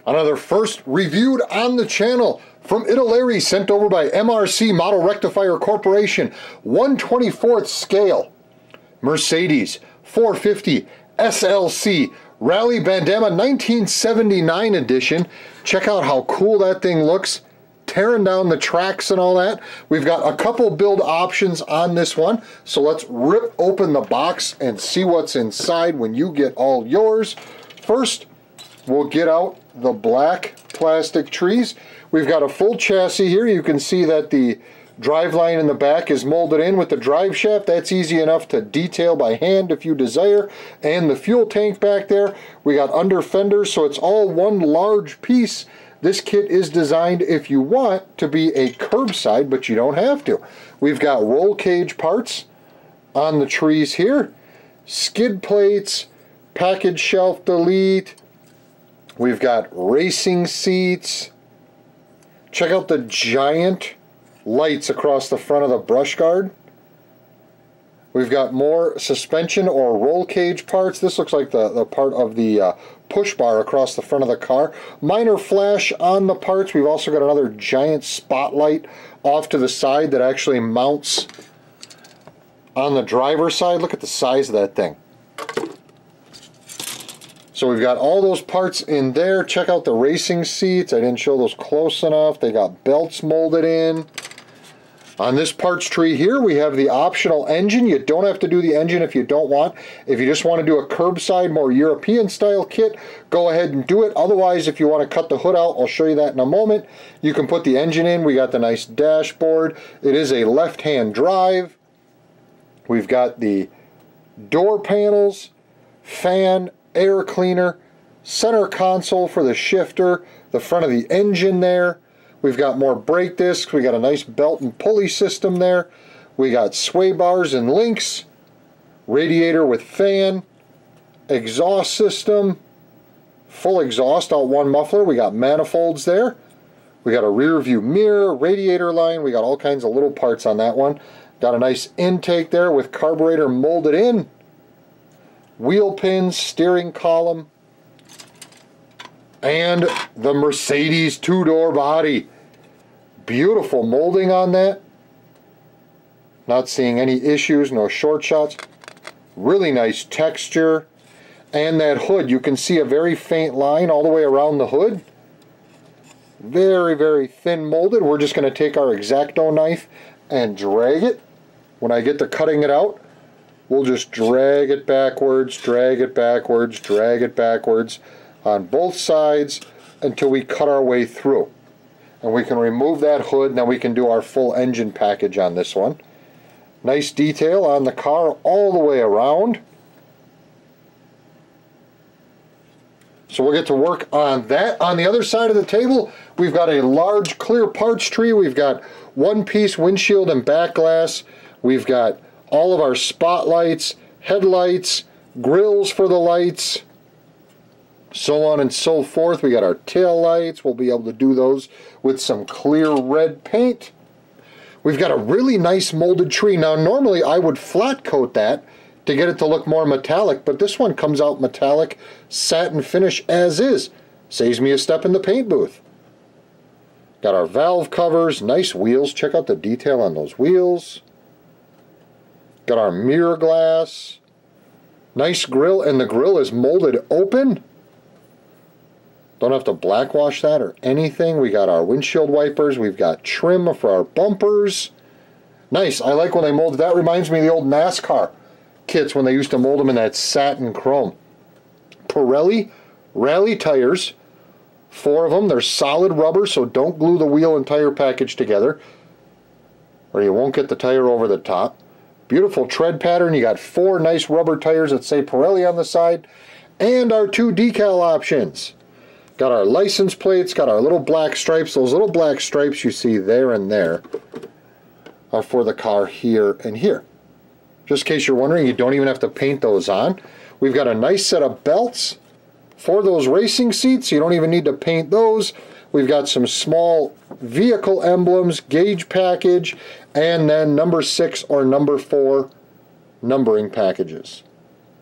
Another first reviewed on the channel from Italeri, sent over by MRC Model Rectifier Corporation, 1/24 scale Mercedes 450 SLC Rally Bandama 1979 edition. Check out how cool that thing looks, tearing down the tracks and all that. We've got a couple build options on this one, so let's rip open the box and see what's inside when you get all yours. First, we'll get out the black plastic trees. We've got a full chassis here. You can see that the drive line in the back is molded in with the drive shaft. That's easy enough to detail by hand if you desire. And the fuel tank back there. We got under fenders, so it's all one large piece. This kit is designed, if you want, to be a curbside, but you don't have to. We've got roll cage parts on the trees here, skid plates, package shelf delete. We've got racing seats. Check out the giant lights across the front of the brush guard. We've got more suspension or roll cage parts. This looks like the part of the push bar across the front of the car. Minor flash on the parts. We've also got another giant spotlight off to the side that actually mounts on the driver's side. Look at the size of that thing. So we've got all those parts in there. Check out the racing seats. I didn't show those close enough. They got belts molded in. On this parts tree here, we have the optional engine. You don't have to do the engine if you don't want. If you just want to do a curbside, more European style kit, go ahead and do it. Otherwise, if you want to cut the hood out, I'll show you that in a moment. You can put the engine in. We got the nice dashboard. It is a left-hand drive. We've got the door panels, fan, air cleaner, center console for the shifter, the front of the engine there. We've got more brake discs. We got a nice belt and pulley system there. We got sway bars and links, radiator with fan, exhaust system, full exhaust out one muffler. We got manifolds there. We got a rear view mirror, radiator line. We got all kinds of little parts on that one. Got a nice intake there with carburetor molded in. Wheel pins, steering column, and the Mercedes two-door body. Beautiful molding on that. Not seeing any issues, no short shots. Really nice texture. And that hood, you can see a very faint line all the way around the hood. Very, very thin molded. We're just going to take our X-Acto knife and drag it. When I get to cutting it out, we'll just drag it backwards, drag it backwards, drag it backwards on both sides until we cut our way through. And we can remove that hood, and then we can do our full engine package on this one. Nice detail on the car all the way around. So we'll get to work on that. On the other side of the table, we've got a large clear parts tree. We've got one-piece windshield and back glass. We've got all of our spotlights, headlights, grills for the lights, so on and so forth. We got our tail lights. We'll be able to do those with some clear red paint. We've got a really nice molded tree. Now normally I would flat coat that to get it to look more metallic, but this one comes out metallic satin finish as is. Saves me a step in the paint booth. Got our valve covers, nice wheels. Check out the detail on those wheels. Got our mirror glass, nice grill, and the grill is molded open. Don't have to blackwash that or anything. We got our windshield wipers. We've got trim for our bumpers. Nice. I like when they molded that. Reminds me of the old NASCAR kits when they used to mold them in that satin chrome. Pirelli Rally tires, 4 of them. They're solid rubber, so don't glue the wheel and tire package together, or you won't get the tire over the top. Beautiful tread pattern. You got 4 nice rubber tires that say Pirelli on the side, and our 2 decal options. Got our license plates, got our little black stripes. Those little black stripes you see there and there are for the car here and here. Just in case you're wondering, you don't even have to paint those on. We've got a nice set of belts for those racing seats. You don't even need to paint those. We've got some small vehicle emblems, gauge package, and then number 6 or number 4 numbering packages.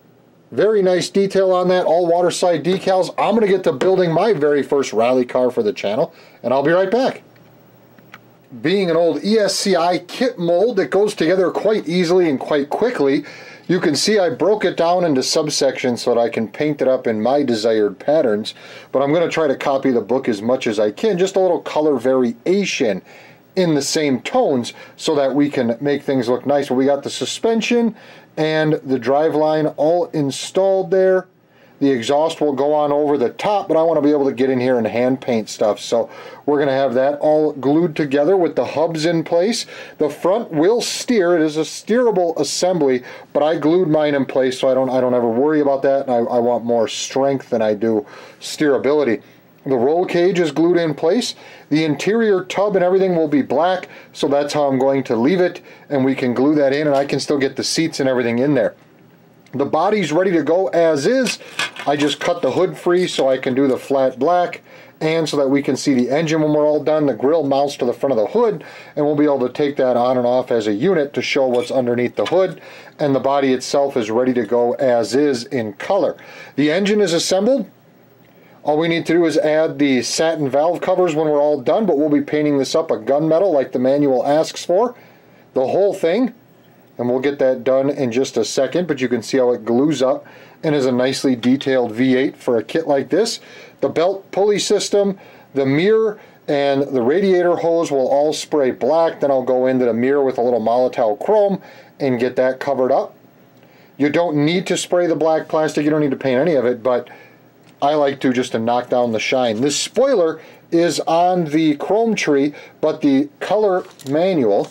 Very nice detail on that, all waterside decals. I'm going to get to building my very first rally car for the channel, and I'll be right back. Being an old ESCI kit mold that goes together quite easily and quite quickly, you can see I broke it down into subsections so that I can paint it up in my desired patterns, but I'm going to try to copy the book as much as I can, just a little color variation in the same tones so that we can make things look nice. We got the suspension and the driveline all installed there. The exhaust will go on over the top, but I want to be able to get in here and hand paint stuff. So we're going to have that all glued together with the hubs in place. The front will steer. It is a steerable assembly, but I glued mine in place so I don't ever worry about that. And I want more strength than I do steerability. The roll cage is glued in place. The interior tub and everything will be black, so that's how I'm going to leave it. And we can glue that in, and I can still get the seats and everything in there. The body's ready to go as is. I just cut the hood free so I can do the flat black, and so that we can see the engine when we're all done. The grill mounts to the front of the hood, and we'll be able to take that on and off as a unit to show what's underneath the hood. And the body itself is ready to go as is in color. The engine is assembled. All we need to do is add the satin valve covers when we're all done, but we'll be painting this up a gunmetal like the manual asks for. The whole thing. And we'll get that done in just a second, but you can see how it glues up and is a nicely detailed V8 for a kit like this. The belt pulley system, the mirror, and the radiator hose will all spray black. Then I'll go into the mirror with a little Molotow chrome and get that covered up. You don't need to spray the black plastic. You don't need to paint any of it, but I like to just to knock down the shine. This spoiler is on the chrome tree, but the color manual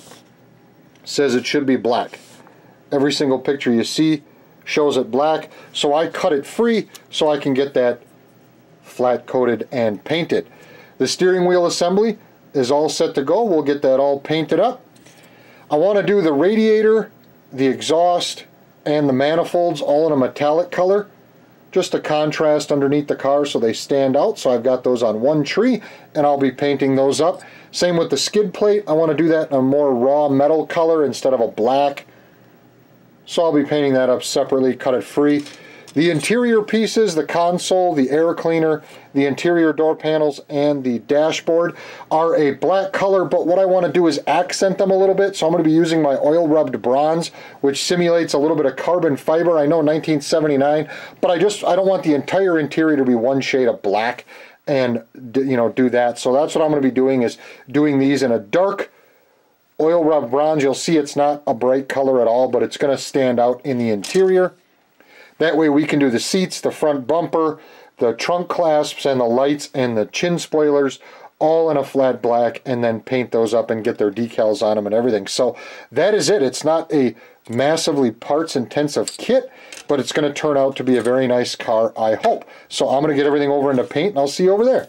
says it should be black. Every single picture you see shows it black, so I cut it free so I can get that flat coated and painted. The steering wheel assembly is all set to go. We'll get that all painted up. I want to do the radiator, the exhaust, and the manifolds all in a metallic color, just a contrast underneath the car so they stand out. So I've got those on one tree, and I'll be painting those up. Same with the skid plate. I want to do that in a more raw metal color instead of a black. So I'll be painting that up separately, cut it free. The interior pieces, the console, the air cleaner, the interior door panels, and the dashboard are a black color, but what I want to do is accent them a little bit. So I'm going to be using my oil rubbed bronze, which simulates a little bit of carbon fiber. I know 1979, but I don't want the entire interior to be one shade of black and do that. So that's what I'm going to be doing, is doing these in a dark oil rubbed bronze. You'll see it's not a bright color at all, but it's going to stand out in the interior. That way we can do the seats, the front bumper, the trunk clasps, and the lights and the chin spoilers all in a flat black, and then paint those up and get their decals on them and everything. So that is it. It's not a massively parts intensive kit, but it's going to turn out to be a very nice car, I hope. So I'm going to get everything over into paint, and I'll see you over there.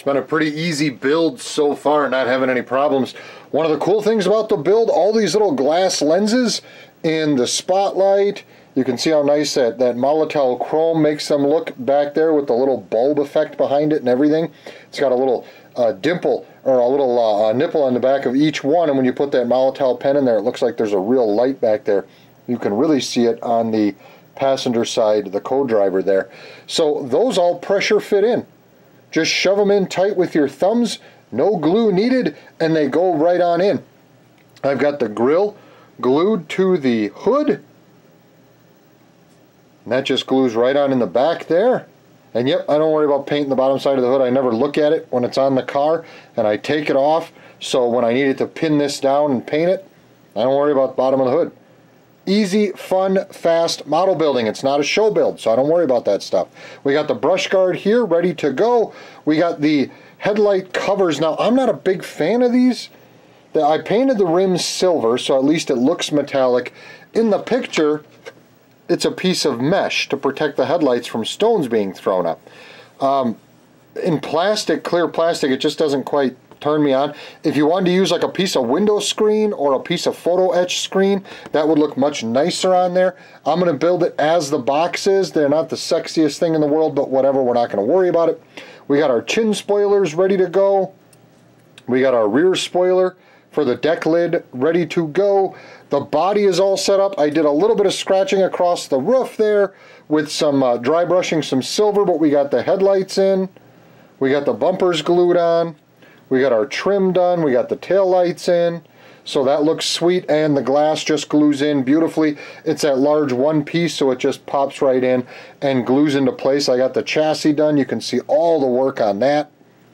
been a pretty easy build so far, not having any problems. One of the cool things about the build, all these little glass lenses in the spotlight. You can see how nice that Molotow chrome makes them look back there with the little bulb effect behind it and everything. It's got a little dimple or a little nipple on the back of each one, and when you put that Molotow pen in there, it looks like there's a real light back there. You can really see it on the passenger side, the co-driver there. So those all pressure fit in. Just shove them in tight with your thumbs, no glue needed, and they go right on in. I've got the grill glued to the hood, and that just glues right on in the back there. And yep, I don't worry about painting the bottom side of the hood. I never look at it when it's on the car, and I take it off, so when I needed to pin this down and paint it, I don't worry about the bottom of the hood. Easy, fun, fast model building. It's not a show build, so I don't worry about that stuff. We got the brush guard here ready to go. We got the headlight covers. Now, I'm not a big fan of these. I painted the rims silver, so at least it looks metallic. In the picture, it's a piece of mesh to protect the headlights from stones being thrown up. In plastic, clear plastic, it just doesn't quite turn me on. If you wanted to use like a piece of window screen or a piece of photo etch screen, that would look much nicer on there. I'm going to build it as the box is. They're not the sexiest thing in the world, but whatever, we're not going to worry about it. We got our chin spoilers ready to go. We got our rear spoiler for the deck lid ready to go. The body is all set up. I did a little bit of scratching across the roof there with some dry brushing some silver, but we got the headlights in. We got the bumpers glued on. We got our trim done. We got the tail lights in. So that looks sweet, and the glass just glues in beautifully. It's that large one piece, so it just pops right in and glues into place. I got the chassis done. You can see all the work on that.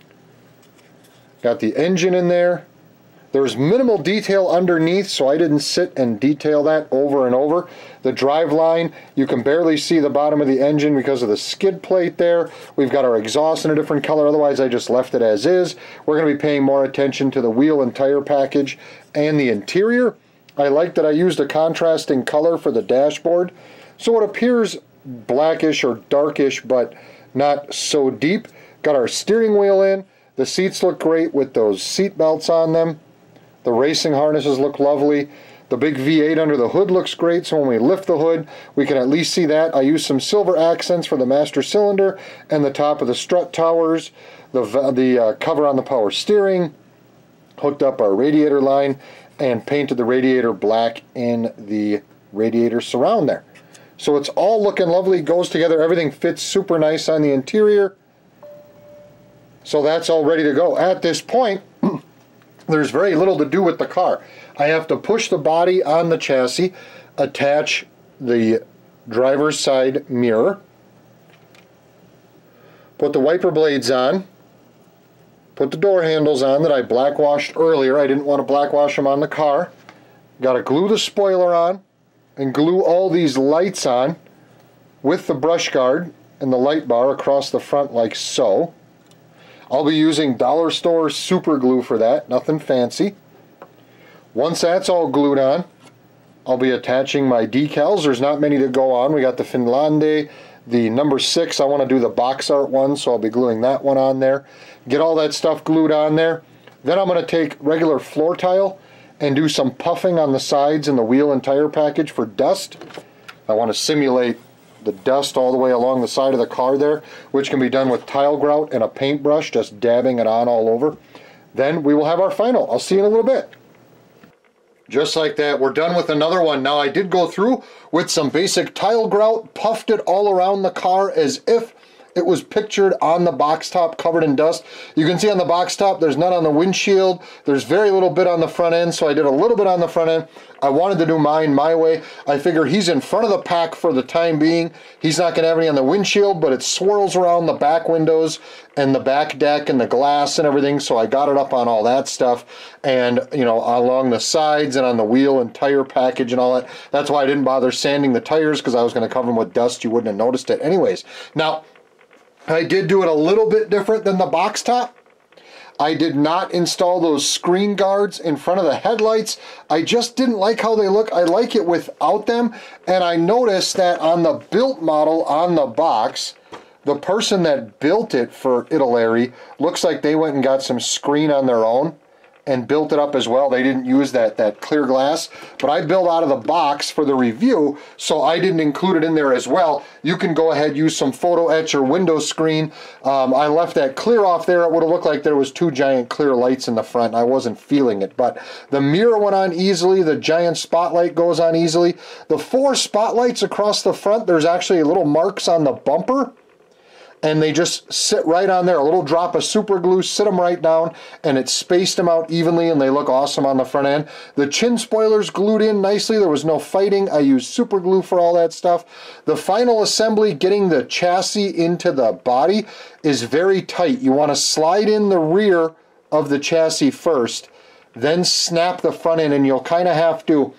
Got the engine in there. There's minimal detail underneath, so I didn't sit and detail that over and over. The drive line, you can barely see the bottom of the engine because of the skid plate there. We've got our exhaust in a different color, otherwise I just left it as is. We're going to be paying more attention to the wheel and tire package and the interior. I like that I used a contrasting color for the dashboard, so it appears blackish or darkish, but not so deep. Got our steering wheel in. The seats look great with those seat belts on them. The racing harnesses look lovely. The big V8 under the hood looks great, so when we lift the hood, we can at least see that. I used some silver accents for the master cylinder and the top of the strut towers, the cover on the power steering, hooked up our radiator line, and painted the radiator black in the radiator surround there. So it's all looking lovely, goes together, everything fits super nice on the interior. So that's all ready to go. At this point, there's very little to do with the car. I have to push the body on the chassis, attach the driver's side mirror, put the wiper blades on, put the door handles on that I black washed earlier. I didn't want to black wash them on the car. Got to glue the spoiler on and glue all these lights on with the brush guard and the light bar across the front like so. I'll be using dollar store super glue for that, nothing fancy. Once that's all glued on, I'll be attaching my decals. There's not many to go on. We got the Finlande, the number 6. I want to do the box art one, so I'll be gluing that one on there. Get all that stuff glued on there. Then I'm going to take regular floor tile and do some puffing on the sides and the wheel and tire package for dust. I want to simulate the dust all the way along the side of the car there, which can be done with tile grout and a paintbrush, just dabbing it on all over. Then we will have our final. I'll see you in a little bit. Just like that, we're done with another one. Now, I did go through with some basic tile grout, puffed it all around the car as if it was pictured on the box top covered in dust. You can see on the box top there's none on the windshield. There's very little bit on the front end, so I did a little bit on the front end. I wanted to do mine my way. I figure he's in front of the pack for the time being. He's not going to have any on the windshield, but it swirls around the back windows and the back deck and the glass and everything, so I got it up on all that stuff, and you know, along the sides and on the wheel and tire package and all that. That's why I didn't bother sanding the tires, because I was going to cover them with dust. You wouldn't have noticed it anyways. Now, I did do it a little bit different than the box top. I did not install those screen guards in front of the headlights. I just didn't like how they look. I like it without them. And I noticed that on the built model on the box, the person that built it for Italeri looks like they went and got some screen on their own and built it up as well. They didn't use that clear glass, but I built out of the box for the review, so I didn't include it in there as well. You can go ahead, use some photo etch or window screen. I left that clear off there. It would have looked like there was 2 giant clear lights in the front. I wasn't feeling it, but the mirror went on easily. The giant spotlight goes on easily. The 4 spotlights across the front, there's actually little marks on the bumper, and they just sit right on there. A little drop of super glue, sit them right down, and it spaced them out evenly, and they look awesome on the front end. The chin spoilers glued in nicely. There was no fighting. I used super glue for all that stuff. The final assembly, getting the chassis into the body, is very tight. You want to slide in the rear of the chassis first, then snap the front end, and you'll kind of have to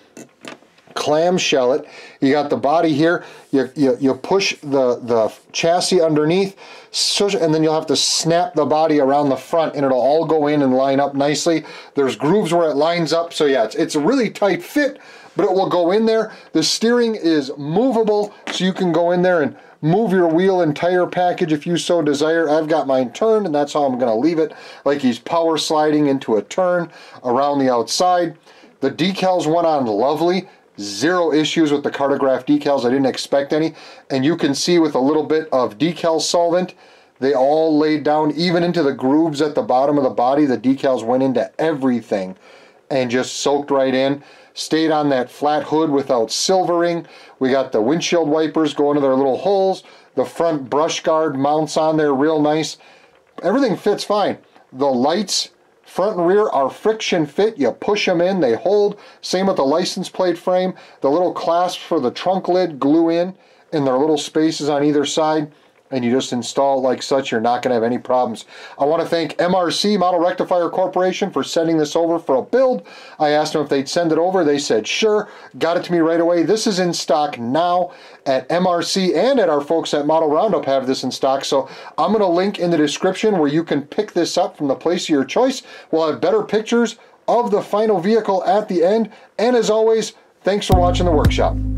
clamshell it. You got the body here, you push the chassis underneath, and then you'll have to snap the body around the front, and it'll all go in and line up nicely. There's grooves where it lines up, so yeah, it's a really tight fit, but it will go in there. The steering is movable, so you can go in there and move your wheel and tire package if you so desire. I've got mine turned, and that's how I'm going to leave it, like he's power sliding into a turn around the outside. The decals went on lovely. 0 issues with the Cartograph decals. I didn't expect any. And you can see with a little bit of decal solvent, they all laid down, even into the grooves at the bottom of the body. The decals went into everything and just soaked right in. Stayed on that flat hood without silvering. We got the windshield wipers going to their little holes. The front brush guard mounts on there real nice. Everything fits fine. The lights, front and rear, are friction fit. You push them in, they hold. Same with the license plate frame. The little clasps for the trunk lid glue in their little spaces on either side, and you just install it like such. You're not going to have any problems. I want to thank MRC, Model Rectifier Corporation, for sending this over for a build. I asked them if they'd send it over. They said sure. Got it to me right away. This is in stock now at MRC, and at our folks at Model Roundup have this in stock. So I'm going to link in the description where you can pick this up from the place of your choice. We'll have better pictures of the final vehicle at the end. And as always, thanks for watching the workshop.